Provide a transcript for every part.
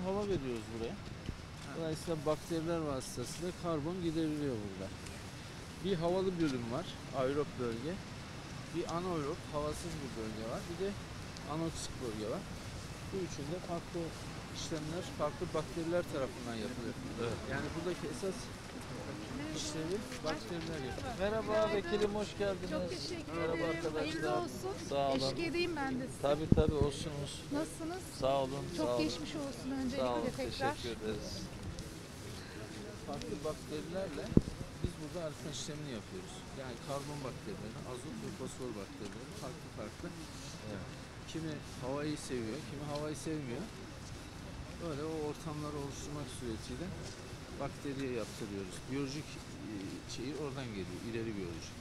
hava veriyoruz buraya. Dolayısıyla bakteriler vasıtasıyla karbon gideriliyor burada. Bir havalı bölüm var, aerob bölge. Bir anaerob, havasız bir bölge var. Bir de anoksik bölge var. Bu üçünde farklı işlemler, farklı bakteriler tarafından yapılıyor. Evet. Yani buradaki esas işlevi bakteriler yapıyor. Merhaba vekilim, hoş geldiniz. Çok teşekkür Merhaba ederim. arkadaşlar. Hayırlı olsun. Sağ olun. Eşlik edeyim ben de size. Tabii olsun. Nasılsınız? Sağ olun. Çok sağ olun. geçmiş olsun Sağ öncelikle olun, tekrar. teşekkür ederiz. Farklı bakterilerle biz burada arıtma işlemini yapıyoruz. Yani karbon bakterileri, azot ve fosfor bakterileri farklı. Evet. Kimi havayı seviyor, kimi havayı sevmiyor. Böyle o ortamları oluşturmak suretiyle bakteriye yaptırıyoruz. Biyolojik şeyi oradan geliyor, ileri biyolojik.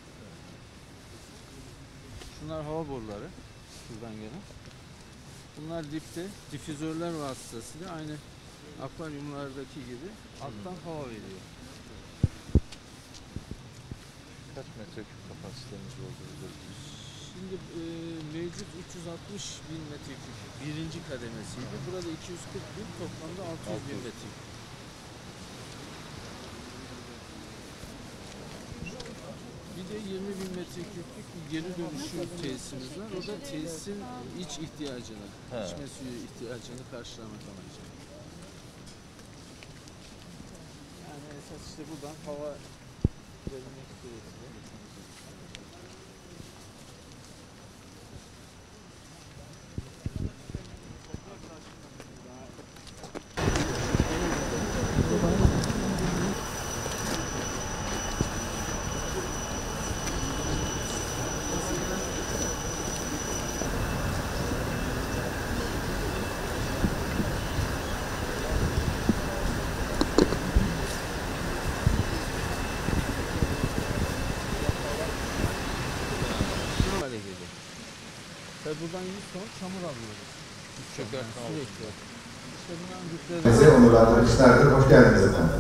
Şunlar hava boruları, şuradan gelen. Bunlar dipte difüzörler vasıtasıyla aynı akvaryumlardaki gibi alttan hava veriyor. Kaç metreküp kapasitemiz oldu? Şimdi mevcut 360 bin metreküp birinci kademesiydi. Burada 240 bin, toplamda 600 bin metreküp. Bir de 20 bin metreküplük bir geri dönüşüm tesisimiz var. O da tesisin iç ihtiyacını, içme suyu ihtiyacını karşılamak amacıyla. Yani esas işte buradan hava verilmek suretiyle. Tabii buradan 100 ton çamur alıyoruz. Çökertme Sürekli. İşte bunların güçleri... Bize onurlandırmışlardır. Hoş geldiniz efendim.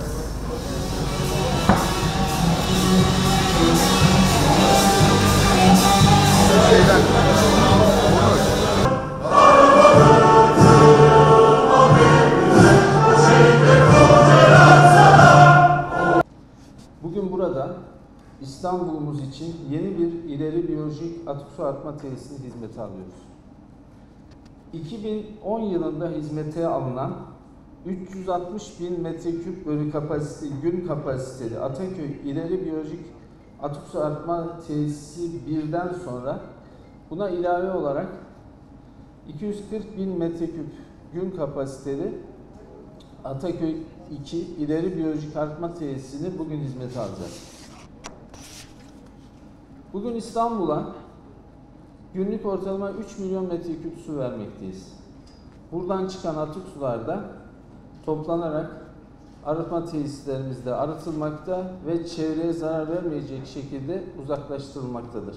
Bugün burada İstanbul'umuz için yeni bir ileri biyolojik atık su arıtma tesisini hizmete alıyoruz. 2010 yılında hizmete alınan 360 bin metreküp bölü gün kapasiteli Ataköy ileri biyolojik atık su arıtma tesisi birden sonra buna ilave olarak 240 bin metreküp gün kapasiteli Ataköy 2 ileri biyolojik arıtma tesisini bugün hizmete alacağız. Bugün İstanbul'a günlük ortalama 3 milyon metreküp su vermekteyiz. Buradan çıkan atık sular da toplanarak arıtma tesislerimizde arıtılmakta ve çevreye zarar vermeyecek şekilde uzaklaştırılmaktadır.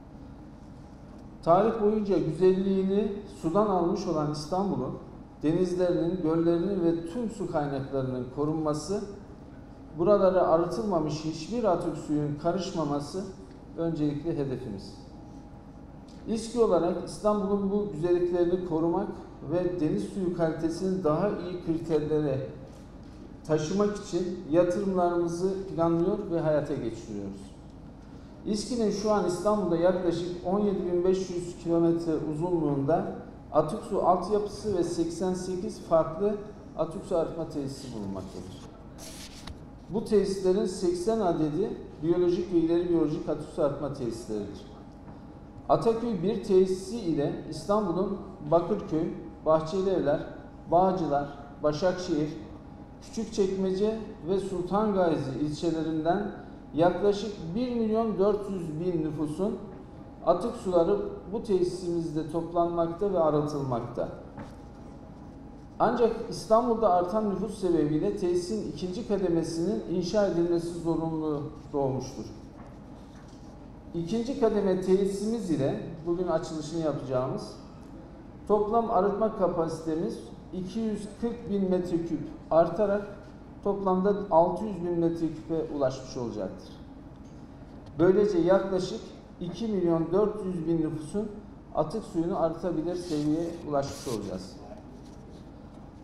Tarih boyunca güzelliğini sudan almış olan İstanbul'un denizlerinin, göllerinin ve tüm su kaynaklarının korunması, buralara arıtılmamış hiçbir atık suyun karışmaması öncelikli hedefimiz. İSKİ olarak İstanbul'un bu güzelliklerini korumak ve deniz suyu kalitesini daha iyi kriterlere taşımak için yatırımlarımızı planlıyor ve hayata geçiriyoruz. İSKİ'nin şu an İstanbul'da yaklaşık 17.500 kilometre uzunluğunda atık su altyapısı ve 88 farklı atık su arıtma tesisi bulunmaktadır. Bu tesislerin 80 adedi biyolojik ve ileri biyolojik atık su arıtma tesisleridir. Ataköy 1 tesisi ile İstanbul'un Bakırköy, Bahçelievler, Bağcılar, Başakşehir, Küçükçekmece ve Sultan Gazi ilçelerinden yaklaşık 1.400.000 nüfusun atık suları bu tesisimizde toplanmakta ve arıtılmakta. Ancak İstanbul'da artan nüfus sebebiyle tesisin ikinci kademesinin inşa edilmesi zorunluluğu doğmuştur. İkinci kademe tesisimiz ile bugün açılışını yapacağımız toplam arıtma kapasitemiz 240 bin metreküp artarak toplamda 600 bin metreküpe ulaşmış olacaktır. Böylece yaklaşık 2.400.000 nüfusun atık suyunu arıtabilir seviyeye ulaşmış olacağız.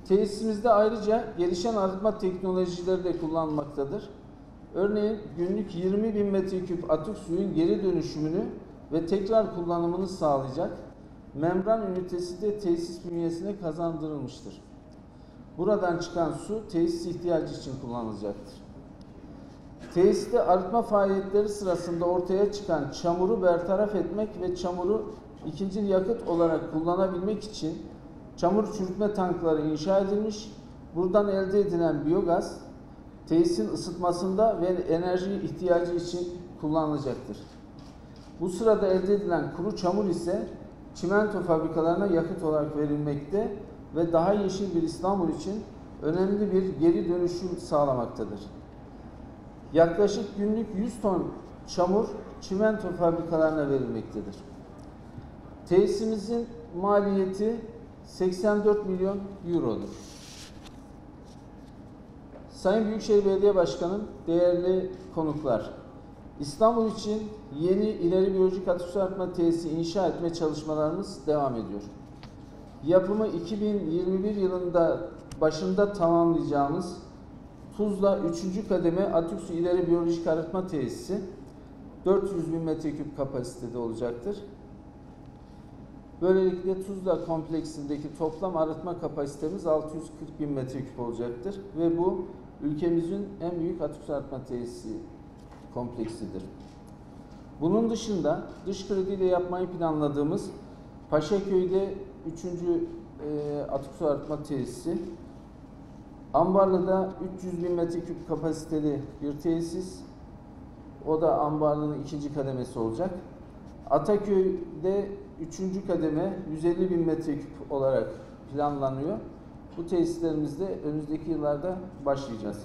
Tesisimizde ayrıca gelişen arıtma teknolojileri de kullanılmaktadır. Örneğin günlük 20.000 metreküp atık suyun geri dönüşümünü ve tekrar kullanımını sağlayacak membran ünitesi de tesis bünyesine kazandırılmıştır. Buradan çıkan su tesis ihtiyacı için kullanılacaktır. Tesiste arıtma faaliyetleri sırasında ortaya çıkan çamuru bertaraf etmek ve çamuru ikinci yakıt olarak kullanabilmek için çamur çürütme tankları inşa edilmiş. Buradan elde edilen biyogaz tesisin ısıtmasında ve enerji ihtiyacı için kullanılacaktır. Bu sırada elde edilen kuru çamur ise çimento fabrikalarına yakıt olarak verilmekte ve daha yeşil bir İstanbul için önemli bir geri dönüşüm sağlamaktadır. Yaklaşık günlük 100 ton çamur çimento fabrikalarına verilmektedir. Tesisimizin maliyeti 84 milyon eurodur. Sayın Büyükşehir Belediye Başkanım, değerli konuklar, İstanbul için yeni ileri biyolojik atık su arıtma tesisi inşa etme çalışmalarımız devam ediyor. Yapımı 2021 yılında başında tamamlayacağımız Tuzla 3. kademe atık su ileri biyolojik arıtma tesisi 400.000 metreküp kapasitede olacaktır. Böylelikle Tuzla kompleksindeki toplam arıtma kapasitemiz 640.000 metreküp olacaktır ve bu ülkemizin en büyük atık su arıtma tesisi kompleksidir. Bunun dışında dış krediyle yapmayı planladığımız Paşaköy'de 3. atık su arıtma tesisi, Ambarlı'da 300.000 metreküp kapasiteli bir tesis, o da Ambarlı'nın 2. kademesi olacak. Ataköy'de 3. kademe 150.000 metreküp olarak planlanıyor. Bu tesislerimizde önümüzdeki yıllarda başlayacağız.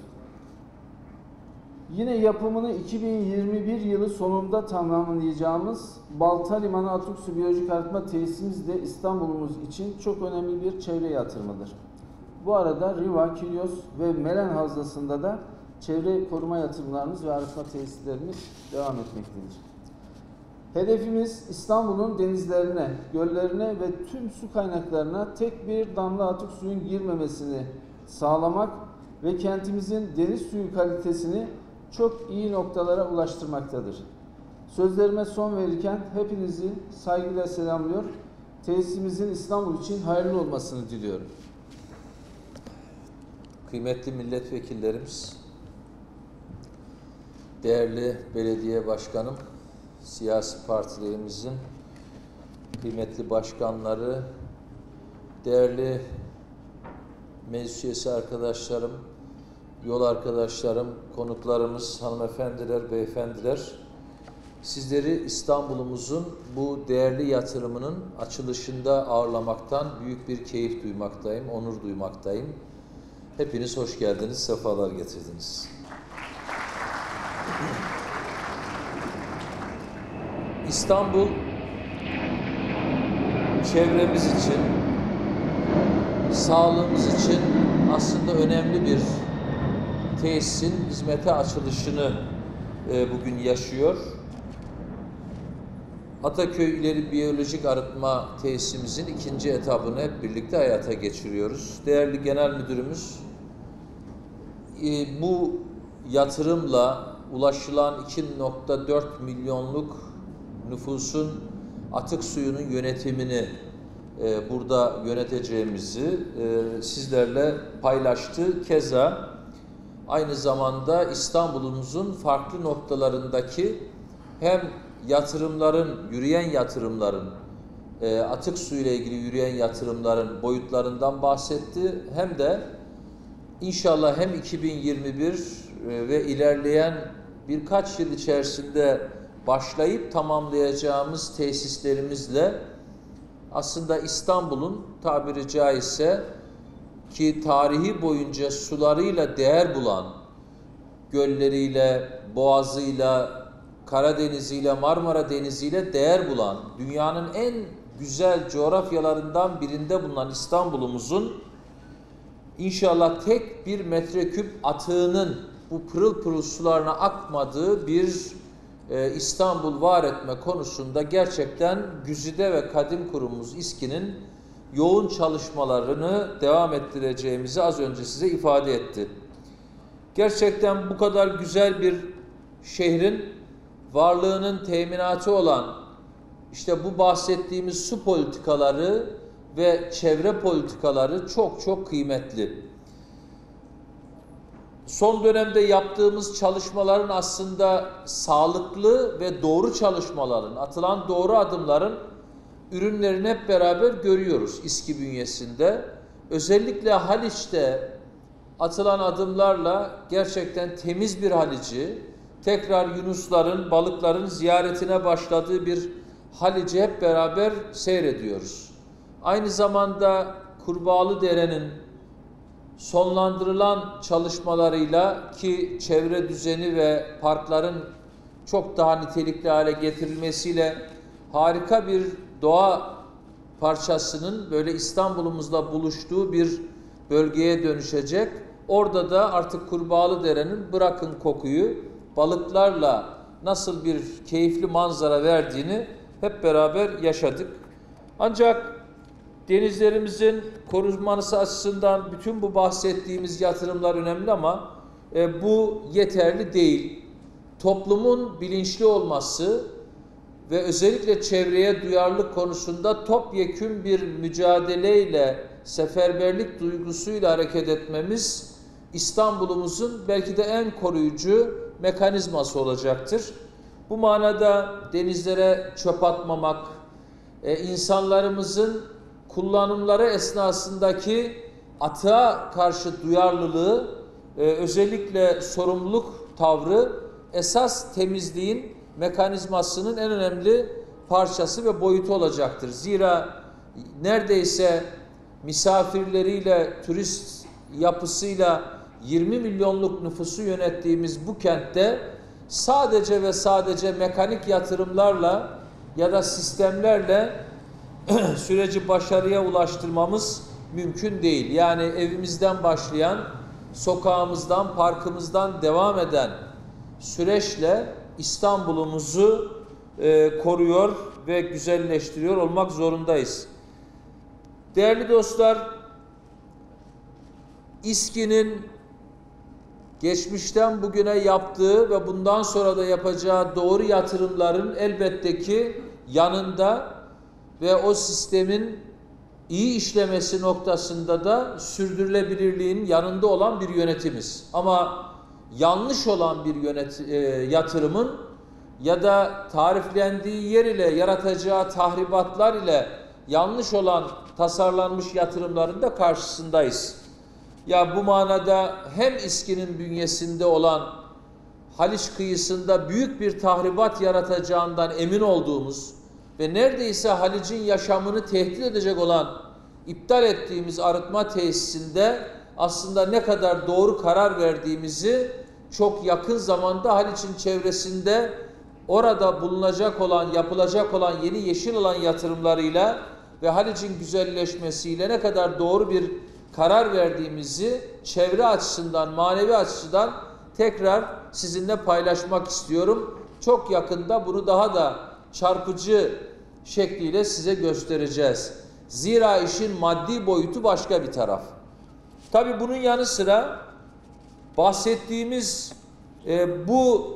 Yine yapımını 2021 yılı sonunda tamamlayacağımız Balta Limanı Atık Su Biyolojik Arıtma Tesisimiz de İstanbul'umuz için çok önemli bir çevre yatırımıdır. Bu arada Riva, Kilyos ve Melen Havzası'nda da çevre koruma yatırımlarımız ve arıtma tesislerimiz devam etmektedir. Hedefimiz İstanbul'un denizlerine, göllerine ve tüm su kaynaklarına tek bir damla atık suyun girmemesini sağlamak ve kentimizin deniz suyu kalitesini çok iyi noktalara ulaştırmaktadır. Sözlerime son verirken hepinizi saygıyla selamlıyor. Tesisimizin İstanbul için hayırlı olmasını diliyorum. Kıymetli milletvekillerimiz, değerli belediye başkanım, siyasi partilerimizin kıymetli başkanları, değerli meclis üyesi arkadaşlarım, yol arkadaşlarım, konuklarımız, hanımefendiler, beyefendiler, sizleri İstanbul'umuzun bu değerli yatırımının açılışında ağırlamaktan büyük bir keyif duymaktayım, onur duymaktayım. Hepiniz hoş geldiniz, sefalar getirdiniz. İstanbul, çevremiz için, sağlığımız için aslında önemli bir tesisin hizmete açılışını bugün yaşıyor. Ataköy İleri Biyolojik Arıtma Tesisimizin 2. etabını hep birlikte hayata geçiriyoruz. Değerli Genel Müdürümüz, bu yatırımla ulaşılan 2,4 milyonluk nüfusun atık suyunun yönetimini burada yöneteceğimizi sizlerle paylaştı. Keza aynı zamanda İstanbul'umuzun farklı noktalarındaki hem yatırımların, yürüyen yatırımların, atık suyu ile ilgili yürüyen yatırımların boyutlarından bahsetti. Hem de inşallah hem 2021 ve ilerleyen birkaç yıl içerisinde başlayıp tamamlayacağımız tesislerimizle aslında İstanbul'un tabiri caizse ki tarihi boyunca sularıyla değer bulan, gölleriyle, boğazıyla, Karadeniz'iyle, Marmara Denizi'yle değer bulan, dünyanın en güzel coğrafyalarından birinde bulunan İstanbul'umuzun inşallah tek bir metreküp atığının bu pırıl pırıl sularına akmadığı bir İstanbul var etme konusunda gerçekten güzide ve kadim kurumumuz İSKİ'nin yoğun çalışmalarını devam ettireceğimizi az önce size ifade etti. Gerçekten bu kadar güzel bir şehrin varlığının teminatı olan işte bu bahsettiğimiz su politikaları ve çevre politikaları çok çok kıymetli. Son dönemde yaptığımız çalışmaların aslında sağlıklı ve doğru çalışmaların, atılan doğru adımların ürünlerini hep beraber görüyoruz İSKİ bünyesinde. Özellikle Haliç'te atılan adımlarla gerçekten temiz bir Haliç'i, tekrar yunusların, balıkların ziyaretine başladığı bir Haliç'i hep beraber seyrediyoruz. Aynı zamanda Kurbağalıdere'nin sonlandırılan çalışmalarıyla ki çevre düzeni ve parkların çok daha nitelikli hale getirilmesiyle harika bir doğa parçasının böyle İstanbul'umuzla buluştuğu bir bölgeye dönüşecek. Orada da artık Kurbağalıdere'nin bırakın kokuyu balıklarla nasıl bir keyifli manzara verdiğini hep beraber yaşadık. Ancak denizlerimizin korunması açısından bütün bu bahsettiğimiz yatırımlar önemli ama bu yeterli değil. Toplumun bilinçli olması ve özellikle çevreye duyarlılık konusunda topyekün bir mücadeleyle, seferberlik duygusuyla hareket etmemiz İstanbul'umuzun belki de en koruyucu mekanizması olacaktır. Bu manada denizlere çöp atmamak, insanlarımızın kullanımları esnasındaki atığa karşı duyarlılığı, özellikle sorumluluk tavrı esas temizliğin mekanizmasının en önemli parçası ve boyutu olacaktır. Zira neredeyse misafirleriyle, turist yapısıyla 20 milyonluk nüfusu yönettiğimiz bu kentte sadece ve sadece mekanik yatırımlarla ya da sistemlerle süreci başarıya ulaştırmamız mümkün değil. Yani evimizden başlayan, sokağımızdan, parkımızdan devam eden süreçle İstanbul'umuzu koruyor ve güzelleştiriyor olmak zorundayız. Değerli dostlar, İSKİ'nin geçmişten bugüne yaptığı ve bundan sonra da yapacağı doğru yatırımların elbette ki yanında ve o sistemin iyi işlemesi noktasında da sürdürülebilirliğin yanında olan bir yönetimiz. Ama yanlış olan bir yatırımın ya da tariflendiği yer ile yaratacağı tahribatlar ile yanlış olan tasarlanmış yatırımların da karşısındayız. Ya bu manada hem İSKİ'nin bünyesinde olan Haliç kıyısında büyük bir tahribat yaratacağından emin olduğumuz ve neredeyse Haliç'in yaşamını tehdit edecek olan iptal ettiğimiz arıtma tesisinde aslında ne kadar doğru karar verdiğimizi çok yakın zamanda Haliç'in çevresinde orada bulunacak olan, yapılacak olan yeni yeşil alan yatırımlarıyla ve Haliç'in güzelleşmesiyle ne kadar doğru bir karar verdiğimizi çevre açısından, manevi açıdan tekrar sizinle paylaşmak istiyorum. Çok yakında bunu daha da çarpıcı şekliyle size göstereceğiz. Zira işin maddi boyutu başka bir taraf. Tabii bunun yanı sıra bahsettiğimiz bu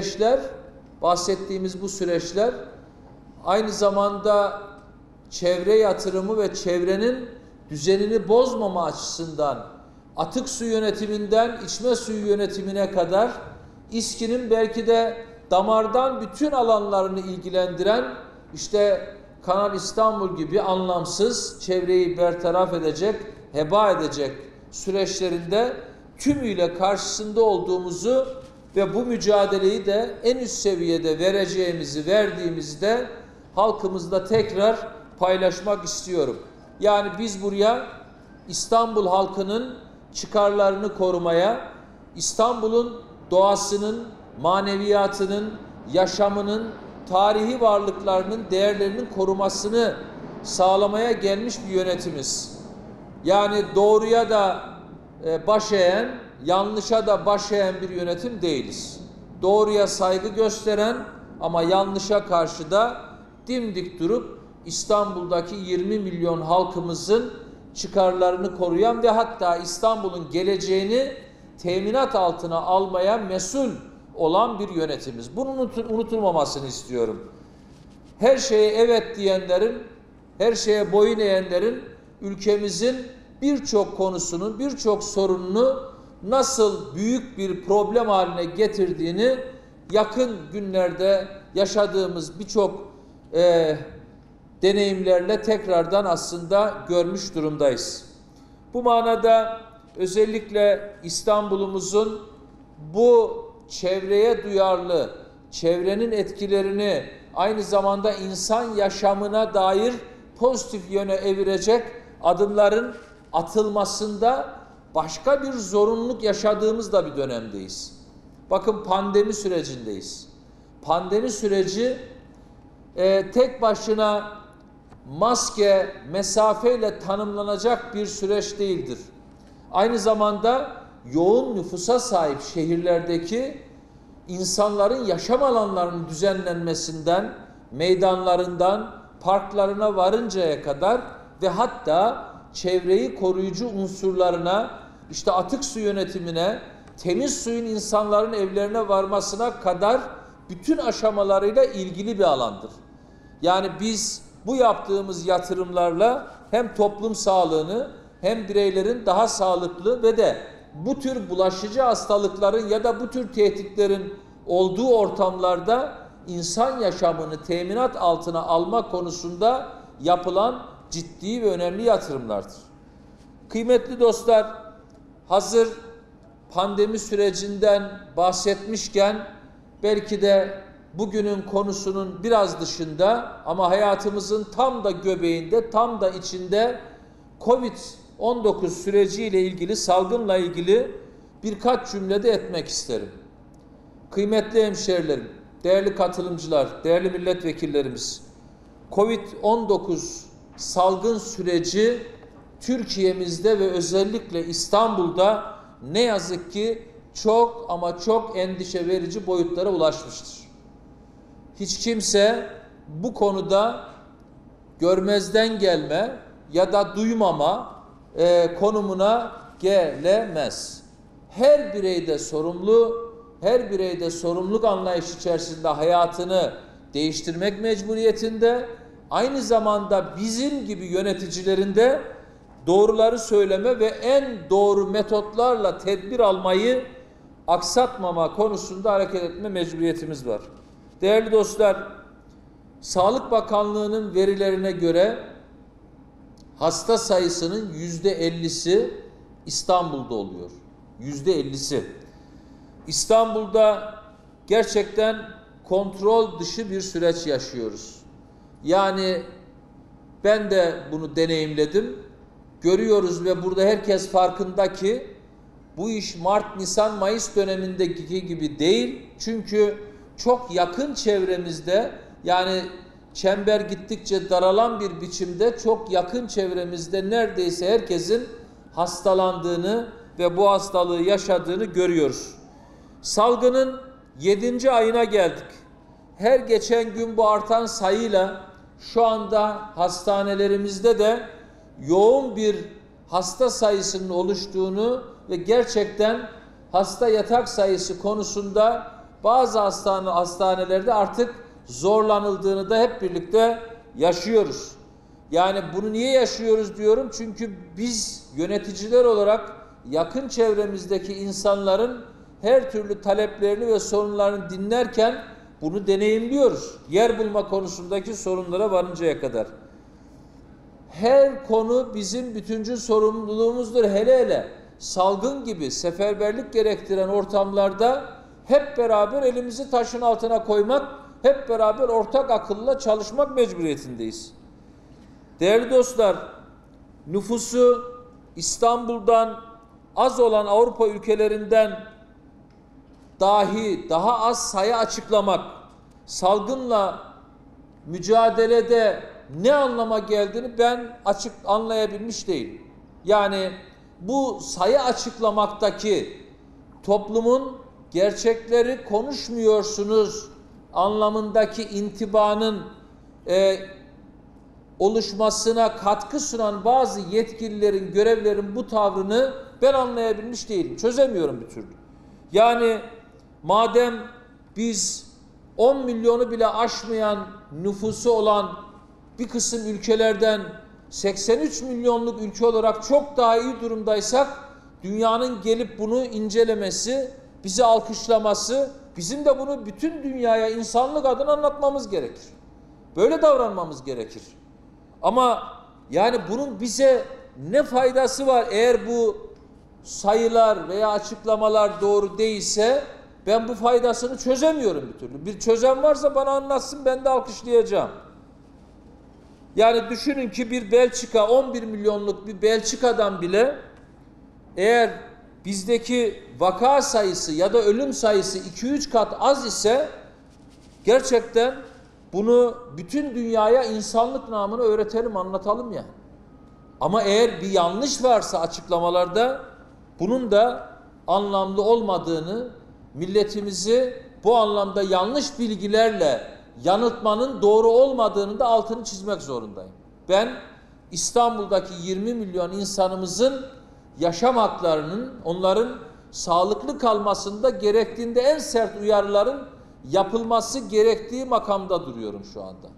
süreçler aynı zamanda çevre yatırımı ve çevrenin düzenini bozmama açısından atık su yönetiminden içme suyu yönetimine kadar İSKİ'nin belki de damardan bütün alanlarını ilgilendiren işte Kanal İstanbul gibi anlamsız, çevreyi bertaraf edecek, heba edecek süreçlerinde tümüyle karşısında olduğumuzu ve bu mücadeleyi de en üst seviyede verdiğimizi de halkımızla tekrar paylaşmak istiyorum. Yani biz buraya İstanbul halkının çıkarlarını korumaya, İstanbul'un doğasının, maneviyatının, yaşamının, tarihi varlıklarının, değerlerinin korumasını sağlamaya gelmiş bir yönetimiz. Yani doğruya da baş eğen, yanlışa da baş eğen bir yönetim değiliz. Doğruya saygı gösteren ama yanlışa karşı da dimdik durup İstanbul'daki 20 milyon halkımızın çıkarlarını koruyan ve hatta İstanbul'un geleceğini teminat altına almaya mesul olan bir yönetimiz. Bunun unutulmamasını istiyorum. Her şeye evet diyenlerin, her şeye boyun eğenlerin ülkemizin birçok konusunun, birçok sorununu nasıl büyük bir problem haline getirdiğini yakın günlerde yaşadığımız birçok deneyimlerle tekrardan aslında görmüş durumdayız. Bu manada özellikle İstanbul'umuzun bu çevreye duyarlı, çevrenin etkilerini aynı zamanda insan yaşamına dair pozitif yöne evirecek adımların atılmasında başka bir zorunluluk yaşadığımız da bir dönemdeyiz. Bakın pandemi sürecindeyiz. Pandemi süreci tek başına maske, mesafeyle tanımlanacak bir süreç değildir. Aynı zamanda yoğun nüfusa sahip şehirlerdeki insanların yaşam alanlarının düzenlenmesinden, meydanlarından, parklarına varıncaya kadar ve hatta çevreyi koruyucu unsurlarına, işte atık su yönetimine, temiz suyun insanların evlerine varmasına kadar bütün aşamalarıyla ilgili bir alandır. Yani biz bu yaptığımız yatırımlarla hem toplum sağlığını hem bireylerin daha sağlıklı ve de bu tür bulaşıcı hastalıkların ya da bu tür tehditlerin olduğu ortamlarda insan yaşamını teminat altına alma konusunda yapılan ciddi ve önemli yatırımlardır. Kıymetli dostlar, hazır pandemi sürecinden bahsetmişken belki de bugünün konusunun biraz dışında ama hayatımızın tam da göbeğinde, tam da içinde Covid-19 süreciyle ilgili, salgınla ilgili birkaç cümlede etmek isterim. Kıymetli hemşehrilerim, değerli katılımcılar, değerli milletvekillerimiz, Covid-19 salgın süreci Türkiye'mizde ve özellikle İstanbul'da ne yazık ki çok ama çok endişe verici boyutlara ulaşmıştır. Hiç kimse bu konuda görmezden gelme ya da duymama konumuna gelemez. Her bireyde sorumlu, her bireyde sorumluluk anlayışı içerisinde hayatını değiştirmek mecburiyetinde, aynı zamanda bizim gibi yöneticilerin de doğruları söyleme ve en doğru metotlarla tedbir almayı aksatmama konusunda hareket etme mecburiyetimiz var. Değerli dostlar, Sağlık Bakanlığı'nın verilerine göre hasta sayısının %50'si İstanbul'da oluyor. %50'si. İstanbul'da gerçekten kontrol dışı bir süreç yaşıyoruz. Yani ben de bunu deneyimledim. Görüyoruz ve burada herkes farkında ki bu iş Mart, Nisan, Mayıs dönemindeki gibi değil. Çünkü çok yakın çevremizde, yani çember gittikçe daralan bir biçimde çok yakın çevremizde neredeyse herkesin hastalandığını ve bu hastalığı yaşadığını görüyoruz. Salgının 7. ayına geldik. Her geçen gün bu artan sayıyla şu anda hastanelerimizde de yoğun bir hasta sayısının oluştuğunu ve gerçekten hasta yatak sayısı konusunda bazı hastanelerde artık zorlanıldığını da hep birlikte yaşıyoruz. Yani bunu niye yaşıyoruz diyorum? Çünkü biz yöneticiler olarak yakın çevremizdeki insanların her türlü taleplerini ve sorunlarını dinlerken bunu deneyimliyoruz. Yer bulma konusundaki sorunlara varıncaya kadar. Her konu bizim bütüncül sorumluluğumuzdur. Hele hele salgın gibi seferberlik gerektiren ortamlarda hep beraber elimizi taşın altına koymak, hep beraber ortak akılla çalışmak mecburiyetindeyiz. Değerli dostlar, nüfusu İstanbul'dan az olan Avrupa ülkelerinden dahi daha az sayı açıklamak, salgınla mücadelede ne anlama geldiğini ben açık anlayabilmiş değilim. Yani bu sayı açıklamaktaki toplumun gerçekleri konuşmuyorsunuz anlamındaki intibanın oluşmasına katkı sunan bazı yetkililerin, görevlerin bu tavrını ben anlayabilmiş değilim. Çözemiyorum bir türlü. Yani madem biz 10 milyonu bile aşmayan nüfusu olan bir kısım ülkelerden 83 milyonluk ülke olarak çok daha iyi durumdaysak, dünyanın gelip bunu incelemesi, bizi alkışlaması, bizim de bunu bütün dünyaya insanlık adına anlatmamız gerekir. Böyle davranmamız gerekir. Ama yani bunun bize ne faydası var eğer bu sayılar veya açıklamalar doğru değilse? Ben bu faydasını çözemiyorum bir türlü. Bir çözüm varsa bana anlatsın, ben de alkışlayacağım. Yani düşünün ki bir Belçika, 11 milyonluk bir Belçika'dan bile eğer bizdeki vaka sayısı ya da ölüm sayısı 2-3 kat az ise gerçekten bunu bütün dünyaya insanlık namına öğretelim, anlatalım yani. Ama eğer bir yanlış varsa açıklamalarda, bunun da anlamlı olmadığını, milletimizi bu anlamda yanlış bilgilerle yanıltmanın doğru olmadığını da altını çizmek zorundayım. Ben İstanbul'daki 20 milyon insanımızın yaşam haklarının, onların sağlıklı kalmasında gerektiğinde en sert uyarıların yapılması gerektiği makamda duruyorum şu anda.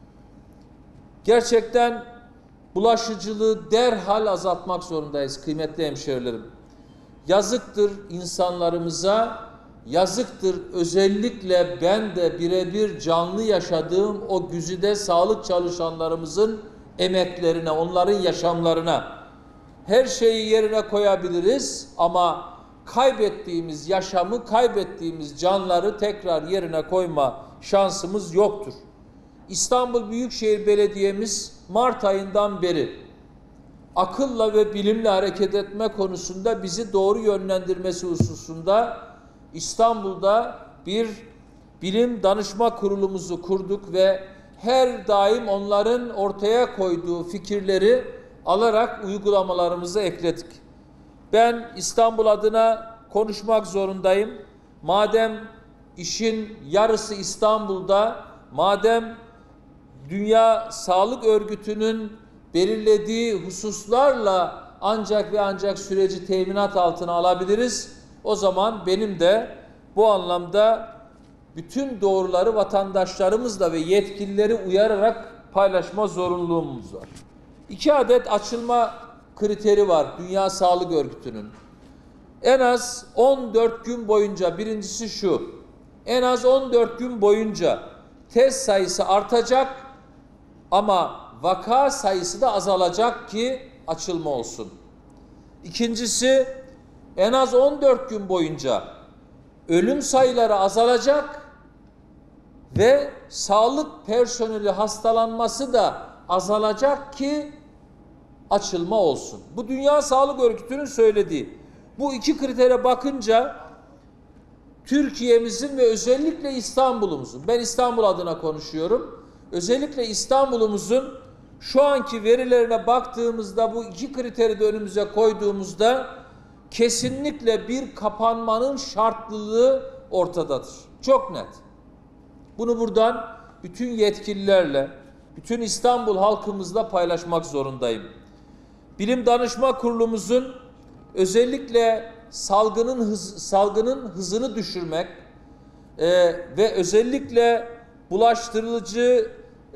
Gerçekten bulaşıcılığı derhal azaltmak zorundayız kıymetli hemşehrilerim. Yazıktır insanlarımıza, yazıktır özellikle ben de birebir canlı yaşadığım o güzide sağlık çalışanlarımızın emeklerine, onların yaşamlarına. Her şeyi yerine koyabiliriz ama kaybettiğimiz yaşamı, kaybettiğimiz canları tekrar yerine koyma şansımız yoktur. İstanbul Büyükşehir Belediye'miz Mart ayından beri akılla ve bilimle hareket etme konusunda bizi doğru yönlendirmesi hususunda İstanbul'da bir bilim danışma kurulumuzu kurduk ve her daim onların ortaya koyduğu fikirleri alarak uygulamalarımızı ekledik. Ben İstanbul adına konuşmak zorundayım. Madem işin yarısı İstanbul'da, madem Dünya Sağlık Örgütü'nün belirlediği hususlarla ancak ve ancak süreci teminat altına alabiliriz, o zaman benim de bu anlamda bütün doğruları vatandaşlarımızla ve yetkilileri uyararak paylaşma zorunluluğumuz var. 2 adet açılma kriteri var Dünya Sağlık Örgütü'nün. En az 14 gün boyunca, birincisi şu, en az 14 gün boyunca test sayısı artacak ama vaka sayısı da azalacak ki açılma olsun. İkincisi, en az 14 gün boyunca ölüm sayıları azalacak ve sağlık personeli hastalanması da azalacak ki açılma olsun. Bu Dünya Sağlık Örgütü'nün söylediği. Bu 2 kritere bakınca Türkiye'mizin ve özellikle İstanbul'umuzun, ben İstanbul adına konuşuyorum, özellikle İstanbul'umuzun şu anki verilerine baktığımızda, bu 2 kriteri de önümüze koyduğumuzda kesinlikle bir kapanmanın şartlılığı ortadadır. Çok net. Bunu buradan bütün yetkililerle, bütün İstanbul halkımızla paylaşmak zorundayım. Bilim Danışma Kurulumuzun özellikle salgının hızını düşürmek ve özellikle bulaştırıcı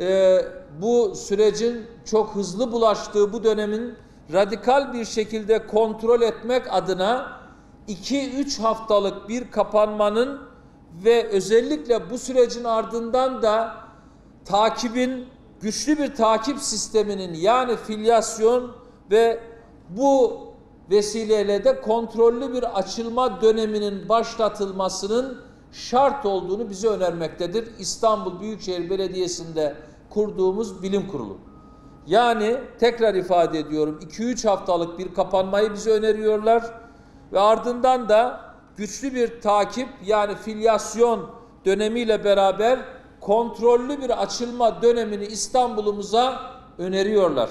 bu sürecin çok hızlı bulaştığı bu dönemin radikal bir şekilde kontrol etmek adına 2-3 haftalık bir kapanmanın ve özellikle bu sürecin ardından da takibin, güçlü bir takip sisteminin, yani filyasyon ve bu vesileyle de kontrollü bir açılma döneminin başlatılmasının şart olduğunu bize önermektedir. İstanbul Büyükşehir Belediyesi'nde kurduğumuz bilim kurulu. Yani tekrar ifade ediyorum, 2-3 haftalık bir kapanmayı bize öneriyorlar ve ardından da güçlü bir takip, yani filyasyon dönemiyle beraber kontrollü bir açılma dönemini İstanbul'umuza öneriyorlar.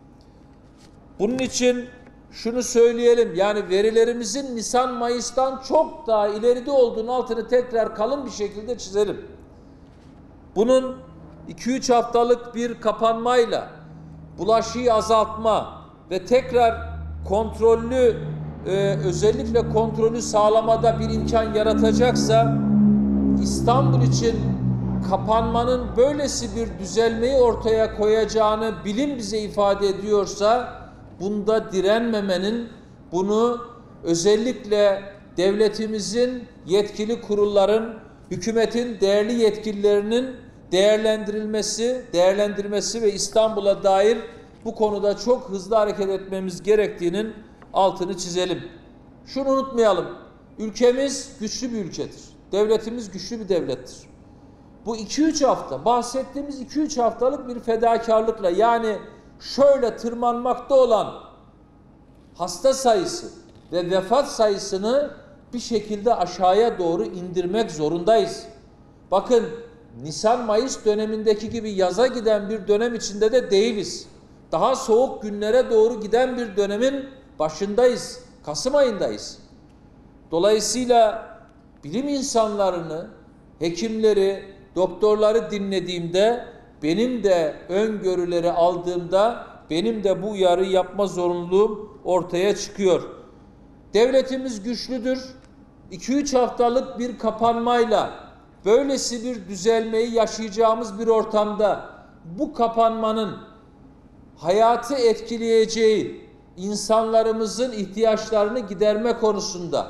Bunun için şunu söyleyelim, yani verilerimizin Nisan-Mayıs'tan çok daha ileride olduğunu altını tekrar kalın bir şekilde çizelim. Bunun 2-3 haftalık bir kapanmayla bulaşıyı azaltma ve tekrar kontrollü, özellikle kontrolü sağlamada bir imkan yaratacaksa, İstanbul için kapanmanın böylesi bir düzelmeyi ortaya koyacağını bilim bize ifade ediyorsa, bunda direnmemenin, bunu özellikle devletimizin yetkili kurulların, hükümetin değerli yetkililerinin değerlendirmesi ve İstanbul'a dair bu konuda çok hızlı hareket etmemiz gerektiğinin altını çizelim. Şunu unutmayalım. Ülkemiz güçlü bir ülkedir. Devletimiz güçlü bir devlettir. Bu 2-3 hafta, bahsettiğimiz 2-3 haftalık bir fedakarlıkla, yani şöyle tırmanmakta olan hasta sayısı ve vefat sayısını bir şekilde aşağıya doğru indirmek zorundayız. Bakın, Nisan-Mayıs dönemindeki gibi yaza giden bir dönem içinde de değiliz. Daha soğuk günlere doğru giden bir dönemin başındayız. Kasım ayındayız. Dolayısıyla bilim insanlarını, hekimleri, doktorları dinlediğimde, benim de öngörüleri aldığımda, benim de bu uyarı yapma zorunluluğum ortaya çıkıyor. Devletimiz güçlüdür. 2-3 haftalık bir kapanmayla böylesi bir düzelmeyi yaşayacağımız bir ortamda bu kapanmanın hayatı etkileyeceği insanlarımızın ihtiyaçlarını giderme konusunda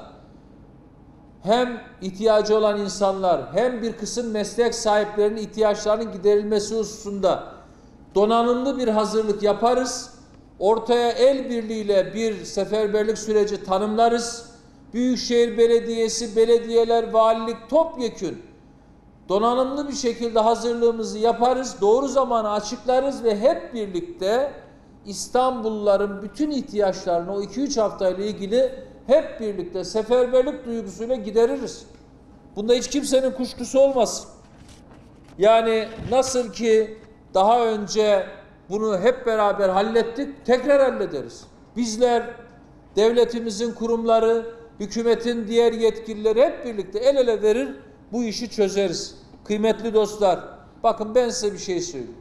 hem ihtiyacı olan insanlar hem bir kısım meslek sahiplerinin ihtiyaçlarının giderilmesi hususunda donanımlı bir hazırlık yaparız. Ortaya el birliğiyle bir seferberlik süreci tanımlarız. Büyükşehir Belediyesi, belediyeler, valilik topyekün donanımlı bir şekilde hazırlığımızı yaparız. Doğru zamanı açıklarız ve hep birlikte İstanbulluların bütün ihtiyaçlarını o 2-3 haftayla ilgili hep birlikte seferberlik duygusuyla gideririz. Bunda hiç kimsenin kuşkusu olmasın. Yani nasıl ki daha önce bunu hep beraber hallettik, tekrar hallederiz. Bizler, devletimizin kurumları, hükümetin diğer yetkilileri hep birlikte el ele verir, bu işi çözeriz. Kıymetli dostlar, bakın ben size bir şey söyleyeyim.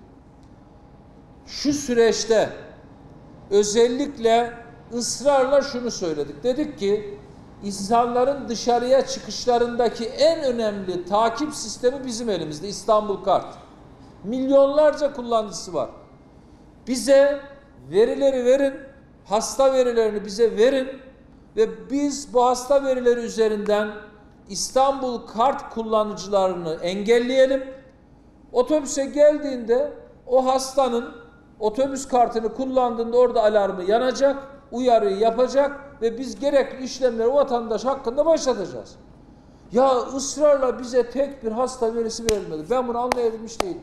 Şu süreçte özellikle ısrarla şunu söyledik. Dedik ki insanların dışarıya çıkışlarındaki en önemli takip sistemi bizim elimizde, İstanbul Kart. Milyonlarca kullanıcısı var. Bize verileri verin, hasta verilerini bize verin ve biz bu hasta verileri üzerinden İstanbul Kart kullanıcılarını engelleyelim. Otobüse geldiğinde o hastanın otobüs kartını kullandığında orada alarmı yanacak, uyarıyı yapacak ve biz gerekli işlemleri o vatandaş hakkında başlatacağız. Ya ısrarla bize tek bir hasta verisi verilmedi. Ben bunu anlayabilmiş değilim.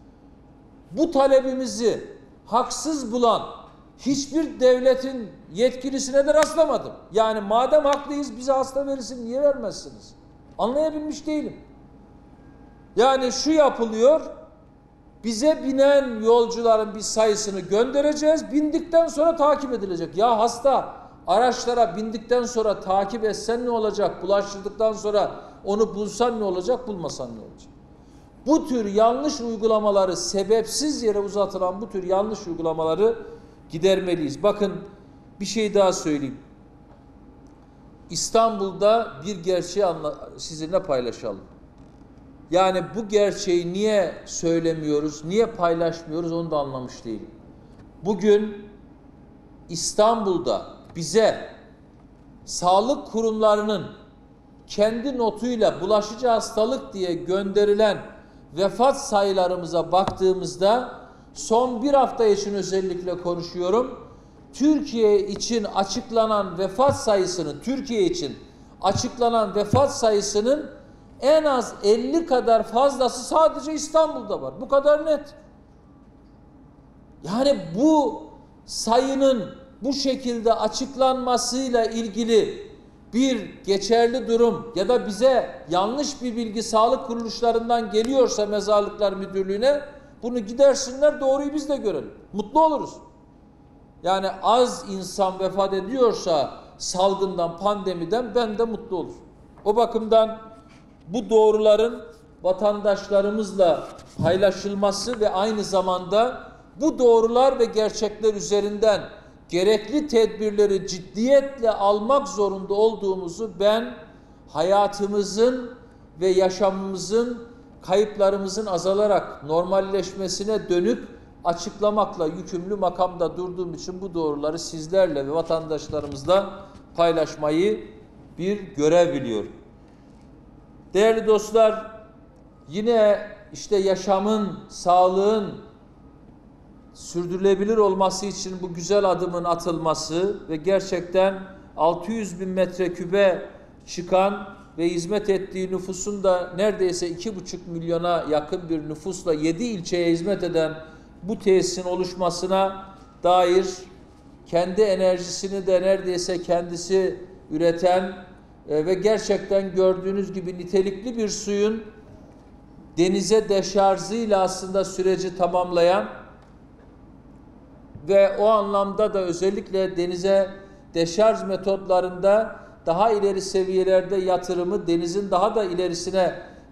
Bu talebimizi haksız bulan hiçbir devletin yetkilisine de rastlamadım. Yani madem haklıyız bize hasta verisini niye vermezsiniz? Anlayabilmiş değilim. Yani şu yapılıyor, bize binen yolcuların bir sayısını göndereceğiz, bindikten sonra takip edilecek. Ya hasta araçlara bindikten sonra takip etsen ne olacak? Bulaştırdıktan sonra onu bulsan ne olacak? Bulmasan ne olacak? Bu tür yanlış uygulamaları, sebepsiz yere uzatılan bu tür yanlış uygulamaları gidermeliyiz. Bakın bir şey daha söyleyeyim. İstanbul'da bir gerçeği sizinle paylaşalım. Yani bu gerçeği niye söylemiyoruz, niye paylaşmıyoruz onu da anlamış değilim. Bugün İstanbul'da bize sağlık kurumlarının kendi notuyla bulaşıcı hastalık diye gönderilen vefat sayılarımıza baktığımızda son bir hafta için özellikle konuşuyorum. Türkiye için açıklanan vefat sayısının, Türkiye için açıklanan vefat sayısının en az 50 kadar fazlası sadece İstanbul'da var. Bu kadar net. Yani bu sayının bu şekilde açıklanmasıyla ilgili bir geçerli durum ya da bize yanlış bir bilgi sağlık kuruluşlarından geliyorsa Mezarlıklar Müdürlüğü'ne bunu gidersinler, doğruyu biz de görelim. Mutlu oluruz. Yani az insan vefat ediyorsa salgından, pandemiden ben de mutlu olurum. O bakımdan bu doğruların vatandaşlarımızla paylaşılması ve aynı zamanda bu doğrular ve gerçekler üzerinden gerekli tedbirleri ciddiyetle almak zorunda olduğumuzu ben hayatımızın ve yaşamımızın, kayıplarımızın azalarak normalleşmesine dönük açıklamakla yükümlü makamda durduğum için bu doğruları sizlerle ve vatandaşlarımızla paylaşmayı bir görev biliyorum. Değerli dostlar, yine işte yaşamın, sağlığın sürdürülebilir olması için bu güzel adımın atılması ve gerçekten 600 bin metrekübe çıkan ve hizmet ettiği nüfusun da neredeyse 2,5 milyona yakın bir nüfusla 7 ilçeye hizmet eden bu tesisin oluşmasına dair kendi enerjisini de neredeyse kendisi üreten ve gerçekten gördüğünüz gibi nitelikli bir suyun denize deşarjıyla aslında süreci tamamlayan ve o anlamda da özellikle denize deşarj metotlarında daha ileri seviyelerde yatırımı, denizin daha da ilerisine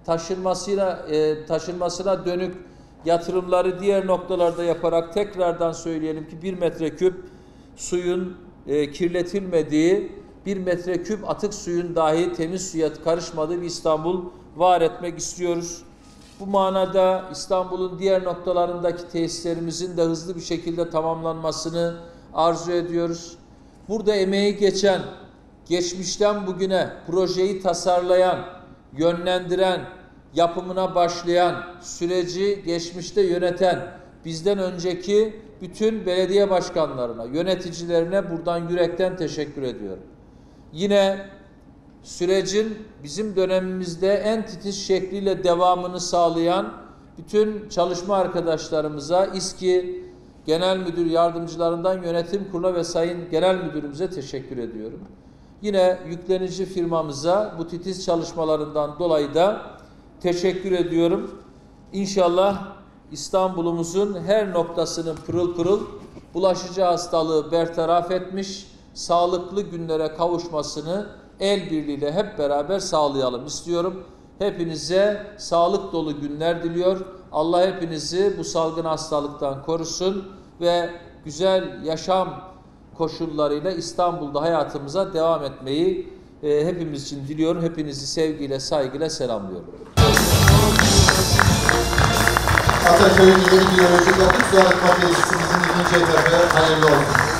taşınmasına dönük yatırımları diğer noktalarda yaparak tekrardan söyleyelim ki 1 metreküp suyun kirletilmediği, 1 metreküp atık suyun dahi temiz suya karışmadığı bir İstanbul var etmek istiyoruz. Bu manada İstanbul'un diğer noktalarındaki tesislerimizin de hızlı bir şekilde tamamlanmasını arzu ediyoruz. Burada emeği geçen, geçmişten bugüne projeyi tasarlayan, yönlendiren, yapımına başlayan, süreci geçmişte yöneten, bizden önceki bütün belediye başkanlarına, yöneticilerine buradan yürekten teşekkür ediyorum. Yine sürecin bizim dönemimizde en titiz şekliyle devamını sağlayan bütün çalışma arkadaşlarımıza, İSKİ Genel Müdür Yardımcılarından Yönetim Kurulu'na ve Sayın Genel Müdürümüze teşekkür ediyorum. Yine yüklenici firmamıza bu titiz çalışmalarından dolayı da teşekkür ediyorum. İnşallah İstanbul'umuzun her noktasının pırıl pırıl bulaşıcı hastalığı bertaraf etmiş, sağlıklı günlere kavuşmasını el birliğiyle hep beraber sağlayalım istiyorum. Hepinize sağlık dolu günler diliyor. Allah hepinizi bu salgın hastalıktan korusun ve güzel yaşam koşullarıyla İstanbul'da hayatımıza devam etmeyi hepimiz için diliyorum. Hepinizi sevgiyle, saygıyla selamlıyorum. Ataköy'ün ileri biyolojik atık su arıtma tesisimizin ikinci etapı hayırlı olsun.